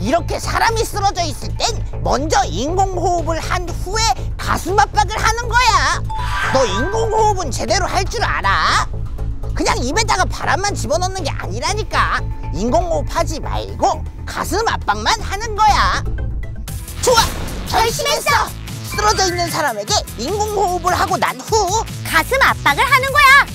이렇게 사람이 쓰러져 있을 땐 먼저 인공호흡을 한 후에 가슴 압박을 하는 거야. 너 인공호흡은 제대로 할 줄 알아? 그냥 입에다가 바람만 집어넣는 게 아니라니까. 인공호흡 하지 말고 가슴 압박만 하는 거야. 좋아! 결심했어! 쓰러져 있는 사람에게 인공호흡을 하고 난 후 가슴 압박을 하는 거야.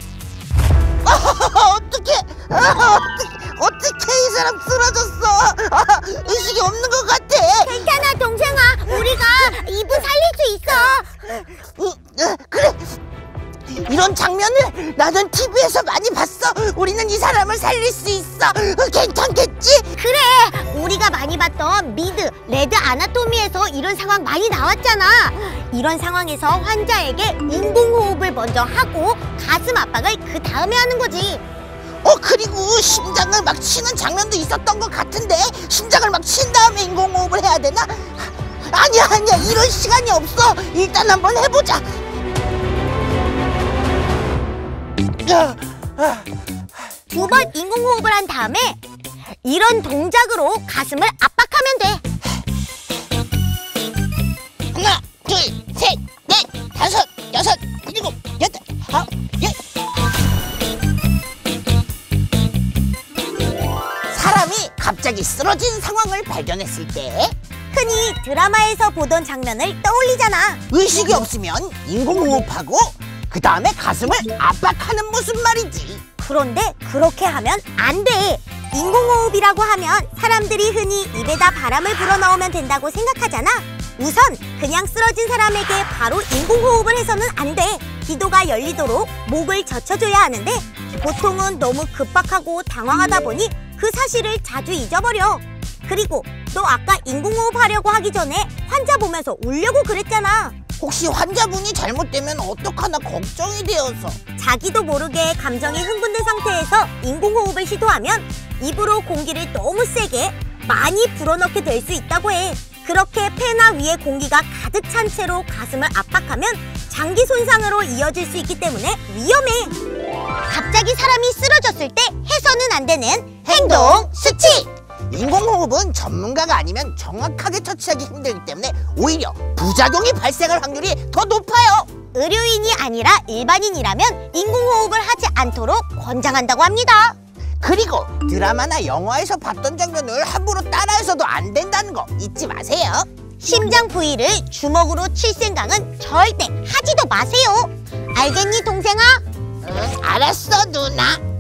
어떡해! 어떡해! 이 사람 쓰러졌어! 의식이 없는 것 같아! 괜찮아, 동생아. 우리가 이분 살릴 수 있어. 그래! 이런 장면을 나는 TV에서 많이 봤어! 우리는 이 사람을 살릴 수 있어! 괜찮겠지? 그래, 우리가 많이 봤던 미드, 레드 아나토미에서 이런 상황 많이 나왔잖아. 이런 상황에서 환자에게 인공호흡을 먼저 하고 가슴 압박을 그 다음에 하는 거지. 그리고 심장을 막 치는 장면도 있었던 것 같은데 심장을 막 친 다음에 인공호흡을 해야 되나? 아니야, 이런 시간이 없어. 일단 한번 해보자. 두 번 인공호흡을 한 다음에 이런 동작으로 가슴을 압박하면 돼. 하나, 둘, 셋, 넷, 다섯, 여섯, 일곱, 여덟, 아홉, 열. 사람이 갑자기 쓰러진 상황을 발견했을 때 흔히 드라마에서 보던 장면을 떠올리잖아. 의식이 없으면 인공호흡하고 그 다음에 가슴을 압박하는 모습 말이지. 그런데 그렇게 하면 안 돼. 인공호흡이라고 하면 사람들이 흔히 입에다 바람을 불어넣으면 된다고 생각하잖아. 우선 그냥 쓰러진 사람에게 바로 인공호흡을 해서는 안 돼. 기도가 열리도록 목을 젖혀줘야 하는데 보통은 너무 급박하고 당황하다 보니 그 사실을 자주 잊어버려. 그리고 너 아까 인공호흡 하려고 하기 전에 환자 보면서 울려고 그랬잖아. 혹시 환자분이 잘못되면 어떡하나 걱정이 되어서. 자기도 모르게 감정이 흥분된 상태에서 인공호흡을 시도하면 입으로 공기를 너무 세게 많이 불어넣게 될 수 있다고 해. 그렇게 폐나 위에 공기가 가득 찬 채로 가슴을 압박하면 장기 손상으로 이어질 수 있기 때문에 위험해. 갑자기 사람이 쓰러졌을 때 해서는 안 되는 행동 수칙! 인공호흡은 전문가가 아니면 정확하게 처치하기 힘들기 때문에 오히려 부작용이 발생할 확률이 더 높아요. 의료인이 아니라 일반인이라면 인공호흡을 하지 않도록 권장한다고 합니다. 그리고 드라마나 영화에서 봤던 장면을 함부로 따라해서도 안 된다는 거 잊지 마세요. 심장 부위를 주먹으로 칠 생각은 절대 하지도 마세요. 알겠니, 동생아? 응, 알았어, 누나.